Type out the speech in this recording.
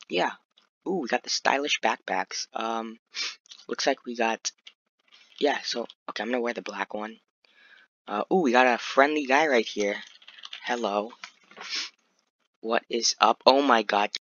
yeah. Ooh, we got the stylish backpacks. Looks like we got, yeah, so, okay, I'm gonna wear the black one. Ooh, we got a friendly guy right here. Hello. What is up? Oh my god.